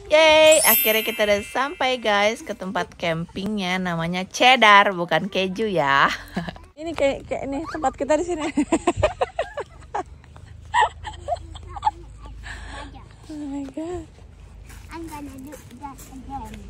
Yeay, akhirnya kita udah sampai guys ke tempat campingnya, namanya Cheddar, bukan keju ya. Ini kayak ini tempat kita di sini. Oh my god. I'm gonna do that again.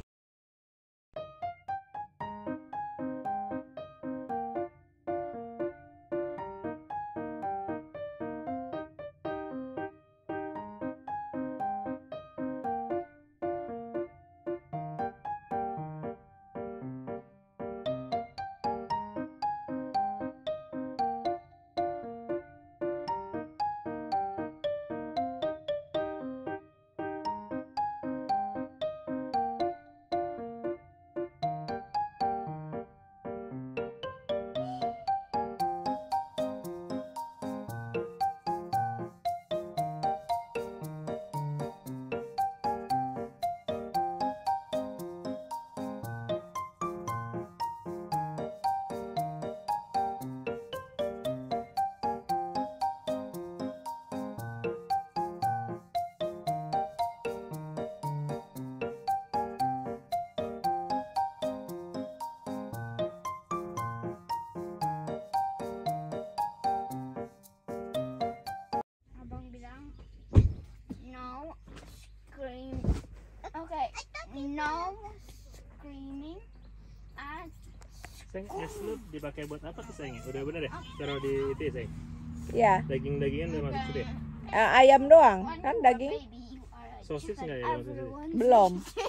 Abang bilang no scream. Okay, no screaming at. Sayang, es lu dipakai buat apa tuh sayang? Udah bener ya? Taruh di itu ya sayang? Ya, Daging-dagingan udah masuk sudah ya? ayam doang kan daging? Sosis nggak ya? Sosis? Belum.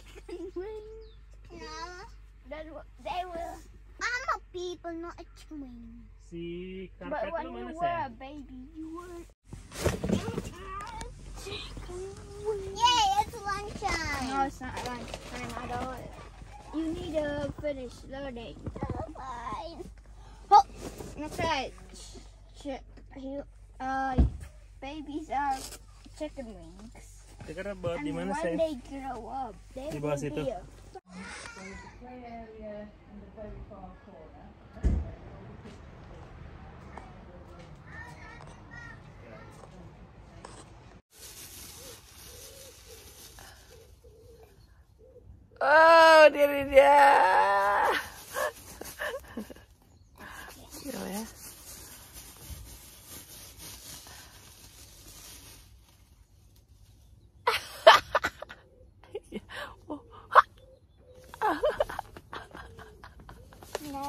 No, they will. I'm a people, not a twin. Si But karpet when lu you mana were a sayang? baby, you were. Yay! It's lunchtime. No, it's not lunchtime at all. You need to finish learning. Fine. Oh, okay. Babies are chicken wings. Sekarang buat di And mana when sayang? they grow up, they Di will bawah situ. be a Oh, diri dia. Gila ya. no.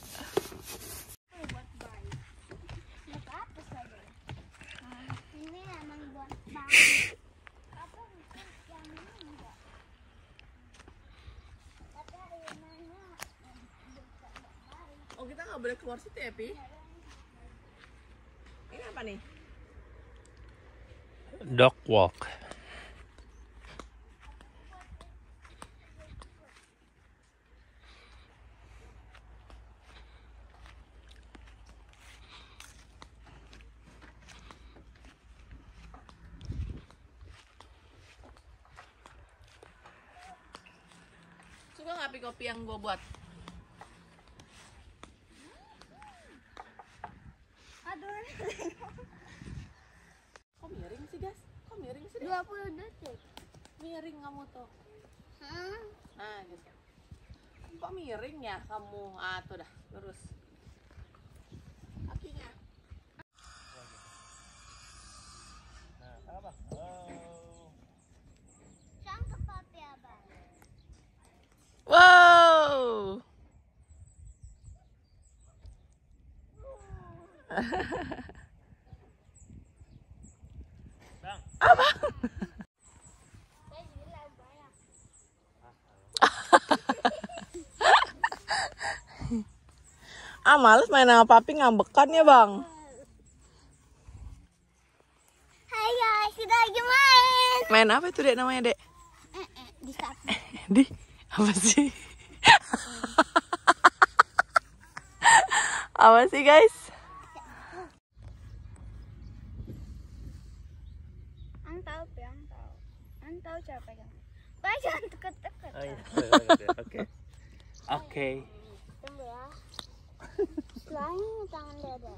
Buat bayi. Buat apa saja? Ini emang buat bayi. Apa yang ini enggak? Tapi hari mana? Oh, kita nggak boleh keluar situ ya, Pi? Ini apa nih? Dog walk. Suka nggak Pi kopi yang gue buat? Aduh. Kok miring sih, guys? Kok miring sih? 20 detik. Miring kamu tuh. Hah? Nah, gitu. Kok miring ya kamu? Ah, tuh dah, lurus. Kakinya. Nah, apa? Oh. Cangkep papi abang. Wow. Bang. Saya bilang banyak. Males main sama papi, ngambekan ya, Bang. Hai guys, kita lagi main. Main apa itu, Dek, namanya, Dek? Di kafe. Di apa sih? Apa sih, guys? Antau, antau. Antau cara pegang. Pak, jangan deket-deket. Oh iya. Oke. Oke. Tunggu ya. Selain tangan dada.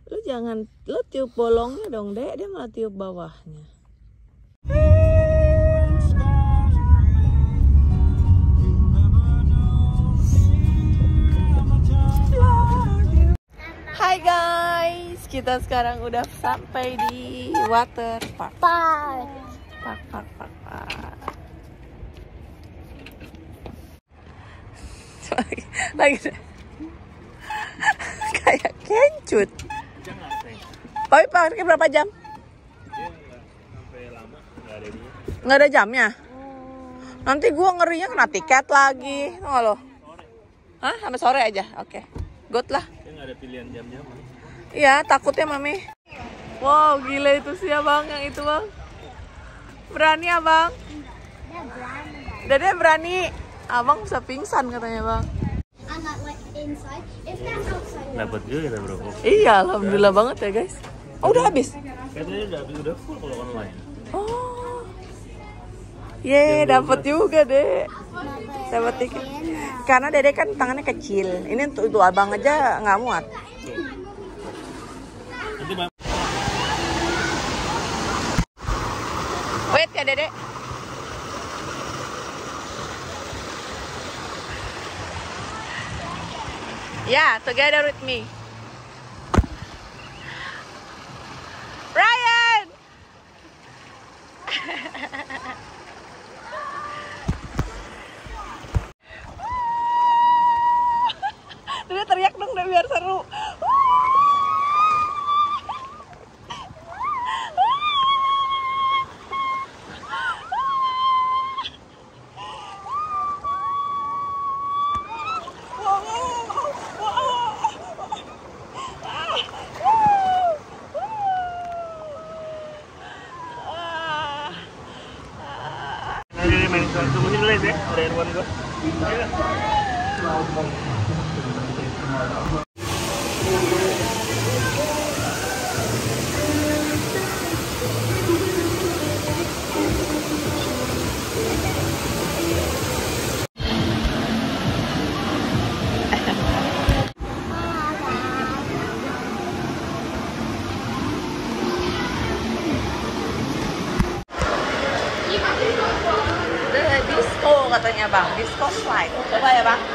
Lu jangan, lu tiup bolongnya dong, Dek. Dia malah tiup bawahnya. Hai guys, kita sekarang udah sampai di water park. Park. Lagi kayak kencut. Tapi parkirnya berapa jam? Dia sampai lama, nggak ada dia. Nggak ada jamnya. Nanti gua ngerinya kena tiket lagi. Tunggu lo. Hah? Sampai sore aja. Oke. Good lah. Dia nggak ada pilihan jam-jam. Iya, takutnya Mami. Wow, gila itu sih Abang, yang itu Bang. Berani Abang? Dede berani. Abang bisa pingsan katanya Bang. Dapat juga kita bro. Iya, alhamdulillah banget ya guys. Oh, udah habis? Katanya udah full kalau online. Oh. Ye, dapat juga deh. Dapat tiket. Karena Dede kan tangannya kecil. Ini untuk Abang aja nggak muat. Nanti Bang. Wait ya Dede. Yeah, together with me. Ryan! Dede teriak dong deh biar seru. Jadi main tunggu sini dulu ya, ada handphone gua. Disco katanya Bang, disco slide. Coba ya Bang.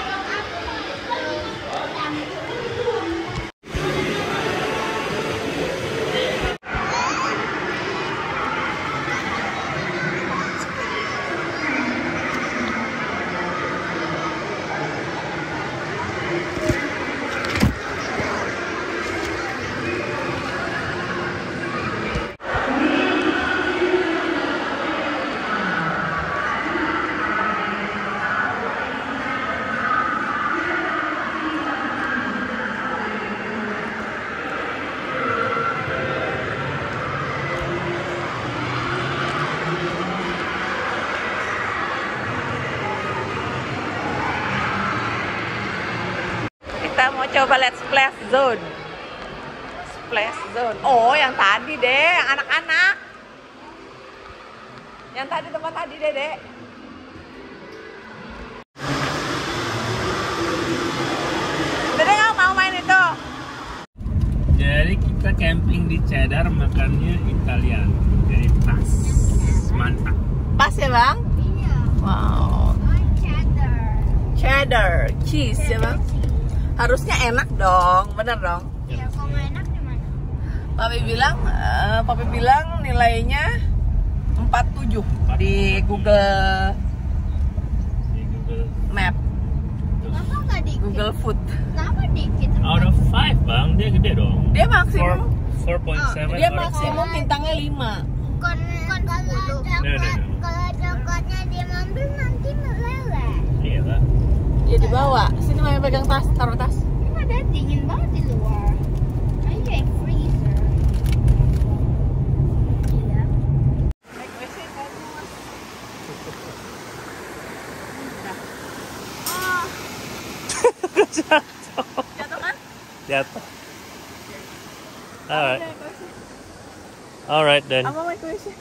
Kita mau coba lihat splash zone. Splash zone. Oh, yang tadi deh, yang anak-anak. Yang tadi tempat tadi Dede. Dede nggak mau main itu? Jadi kita camping di Cheddar, makannya Italian. Jadi pas, mantap. Pas ya Bang? Iya. Wow. Cheddar. Cheddar, cheese ya Bang? Harusnya enak dong, bener dong? Iya, kalau nggak enak gimana? Papi bilang nilainya 47 di Google Di Google. Map, Kenapa nggak dikit? Google Food. Kenapa dikit? Out of 5 Bang, dia gede dong. Dia maksimum, 4.7. dia maksimum bintangnya 5. Bukan kalau coklatnya dia ambil nanti meleleh. Iya Kak. Dia dibawa. Sini Mami pegang tas, taruh tas. Ini ada dingin banget di luar. Ayo kayak freezer. Iya. Jatuh kan? Jatuh. Alright. Alright then. Apa mau kuisnya?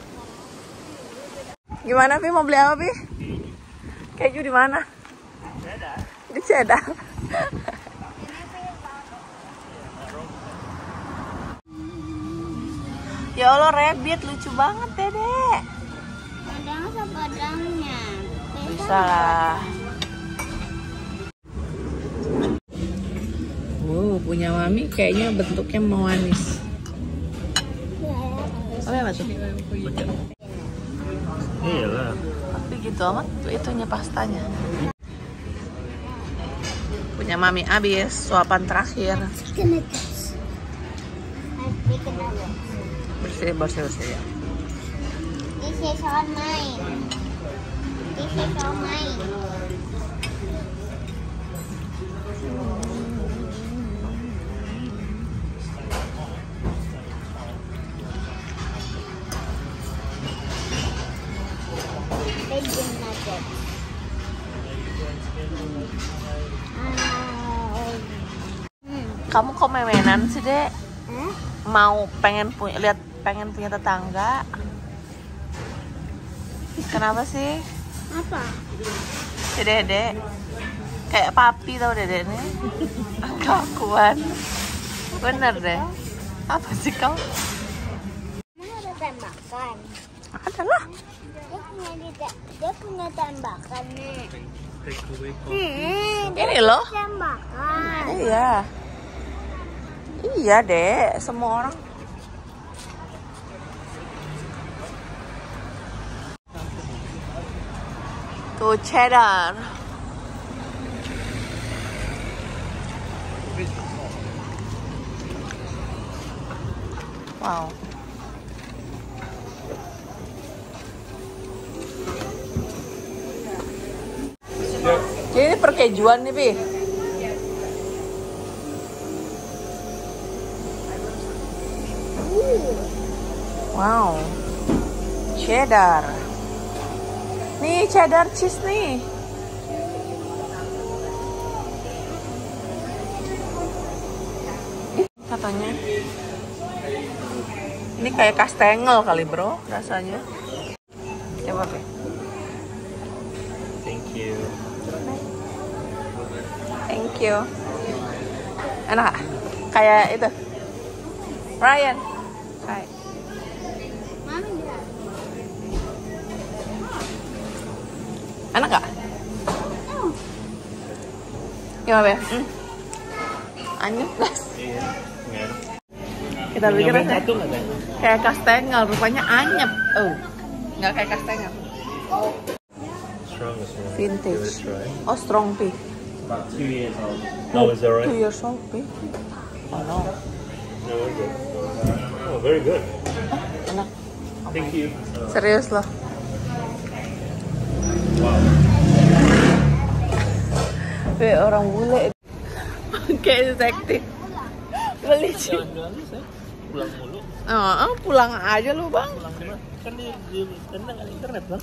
Gimana Pi, mau beli apa Pi? Keju di mana? Di Cheddar. Ya Allah, rabbit lucu banget, Dedek. Pedang sepedangnya. Bisa lah. Punya Mami kayaknya bentuknya manis. Apa tuh? Iyalah. Tapi gitu amat itunya pastanya. Punya Mami habis suapan terakhir. Bersih ya. This is on mine. This is on mine. Bacon nuggets. Kamu kok memenan sih, Dek? Hah? Mau pengen punya tetangga? Kenapa sih? Apa? Si Dede kayak papi tau Dede nih. Kelakuan. Bener deh. Apa sih kau? Mana ada tembakan? Ada lah. Dia punya tembakan nih. Ini loh. Tembakan. Iya. Iya Dek, semua orang. Tuh cheddar. Wow. Jadi ini perkejuan nih, Pi. Wow. Cheddar. Nih cheddar cheese nih. Katanya ini kayak kastengel kali bro rasanya. Coba Pi. Thank you. Thank you. Enak gak? Kayak itu Ryan. Hai. Enak gak? Gimana Be? Anyep guys. Iya. Kita pikir Nyobain satu nggak Teh? kayak kastengel, rupanya anyep. Oh, nggak kayak kastengel. Strong as well. Vintage. Give it a try. Oh, strong Pi. About 2 years old. No, it's alright. 2 years old Pi. Oh no. No, we're good. Oh, very good. Enak. Thank you. Serius loh. Wow. Be orang bule. Kayak detektif. Beli sih. Jalan-jalan sih. Pulang mulu. Pulang aja lu bang. Pulang di mana? Kan di tendang ada internet bang.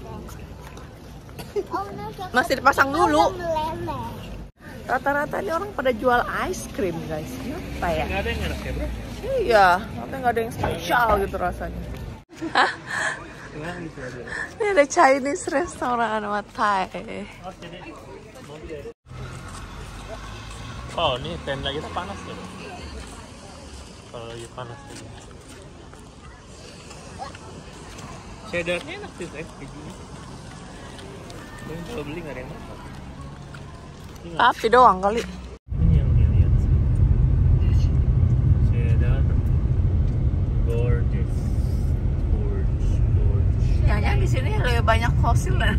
Masih dipasang dulu. Meleleh. Rata-rata ini orang pada jual ice cream guys. Kenapa ya? Nggak ada yang enak ya bro? Iya, tapi nggak ada yang spesial gitu rasanya. Hah? Nggak gitu aja. Ini ada Chinese restoran sama Thai. Oh, sini. Oh, ini tenda kita panas ya. Kalau lagi panas aja. Cheddarnya enak sih, kejunya. Tapi kalau beli nggak ada yang makan. Tapi doang kali. Ini yang dilihat sih. Cheddar. Gorgeous. Jangan di sini lebih banyak fosil lah.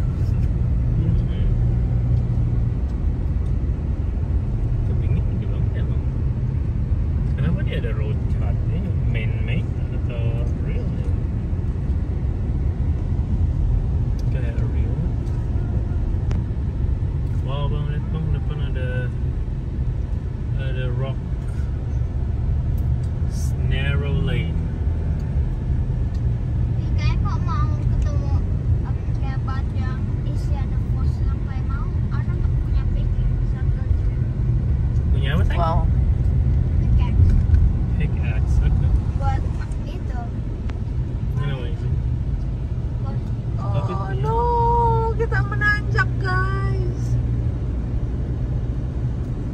Kepingin gede banget emang. Kenapa dia ada road chart? Ini man-made atau real? Kayak real. Wow bang, lihat bang, depan ada rock narrow lane. Kayak kok mau ketemu hebat yang isi ada fosil yang kayak mau orang nggak punya pikir satu Punya apa sayang? Wow. Pickaxe. Okay. buat itu Anyway. Oh no, kita menanjak guys.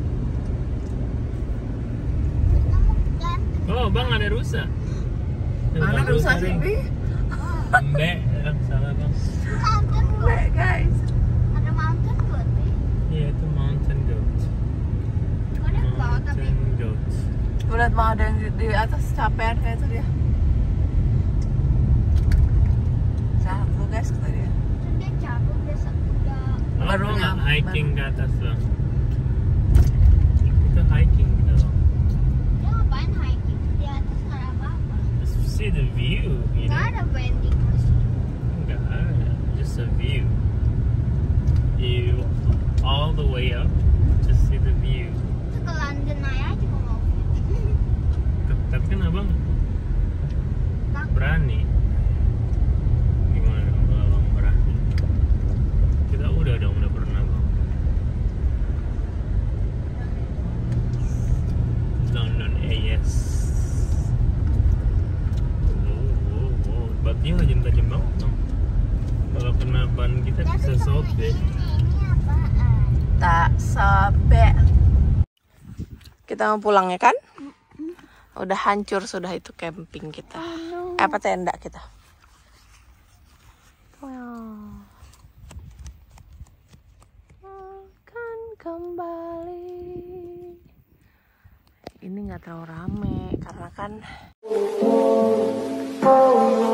ketemu kan Oh bang, ada rusa. Mana rusak sih, Bi? Mbak, salah bang. Mountain goat. Mbak, guys. Ada mountain goat nih. Iya itu mountain goat. Ada ke bawah tapi. Mountain goat. Berat mau ada yang di atas capean kayak itu dia. Cakep tuh guys kata dia. Dia capek udah Baru nggak nyampe. hiking ke atas bang. Itu hiking gitu bang. dia ngapain hiking? Di atas nggak ada apa-apa. Just see the view, you Nggak know. ada vending machine. Nggak ada, just a view. You all the way up, just see the view. Itu ke London aja juga mau. Tapi kan abang Takut. berani. Gimana kalau abang berani? Kita udah pernah bang. London AS. Wow. Batnya tajam banget bang. Kalau kena ban kita bisa sobek. Ini apaan? Tak sampai. Kita mau pulang ya kan? Udah hancur sudah itu camping kita. Apa tenda kita? Akan kembali. Ini nggak terlalu rame karena kan